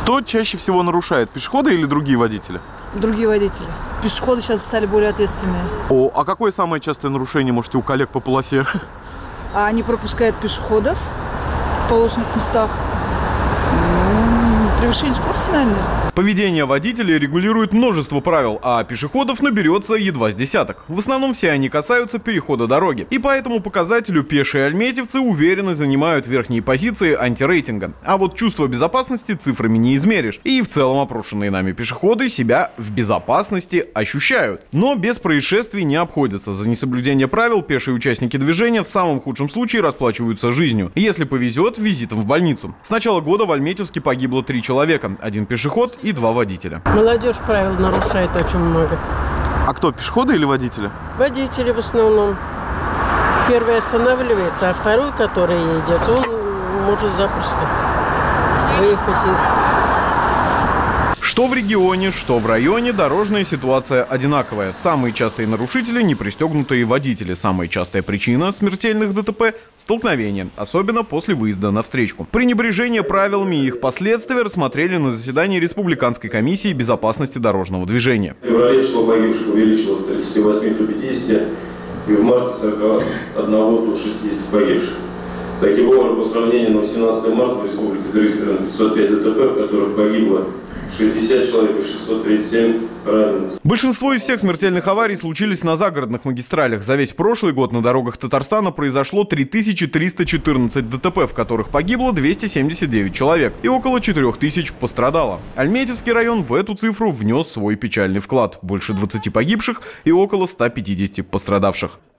Кто чаще всего нарушает, пешеходы или другие водители? Другие водители. Пешеходы сейчас стали более ответственные. А какое самое частое нарушение, можете, у коллег по полосе? Они пропускают пешеходов в положенных местах. Превышение скорости, наверное. Поведение водителей регулирует множество правил, а пешеходов наберется едва с десяток. В основном все они касаются перехода дороги. И по этому показателю пешие альметьевцы уверенно занимают верхние позиции антирейтинга. А вот чувство безопасности цифрами не измеришь. И в целом опрошенные нами пешеходы себя в безопасности ощущают. Но без происшествий не обходятся. За несоблюдение правил пешие участники движения в самом худшем случае расплачиваются жизнью. Если повезет, визитом в больницу. С начала года в Альметьевске погибло 3 человека. 1 пешеход и 2 водителя. Молодежь правил нарушает очень много. А кто, пешеходы или водители? Водители в основном. Первый останавливается, а второй, который едет, он может запросто выехать. Что в регионе, что в районе, дорожная ситуация одинаковая. Самые частые нарушители – непристегнутые водители. Самая частая причина смертельных ДТП – столкновения, особенно после выезда на встречку. Пренебрежение правилами и их последствия рассмотрели на заседании Республиканской комиссии безопасности дорожного движения. В феврале число погибших увеличилось с 38 до 50, и в марте 41 до 60 погибших. Таким образом, по сравнению на 18 марта в республике зарегистрировано 505 ДТП, в которых погибло 60 человек и 637 раненых. Большинство из всех смертельных аварий случились на загородных магистралях. За весь прошлый год на дорогах Татарстана произошло 3314 ДТП, в которых погибло 279 человек и около 4000 пострадало. Альметьевский район в эту цифру внес свой печальный вклад. Больше 20 погибших и около 150 пострадавших.